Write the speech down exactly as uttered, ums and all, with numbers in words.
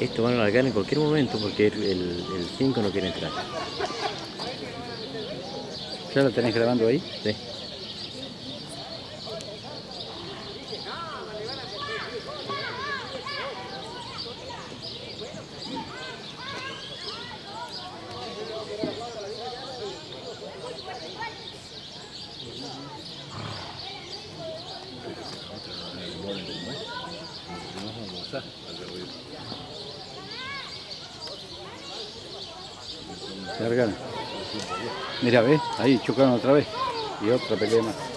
Esto van a largar en cualquier momento porque el cinco no quiere entrar. ¿Ya lo tenés grabando ahí? Sí. Largaron. Mira, ¿ves? Ahí chocaron otra vez. Y otra pelea más.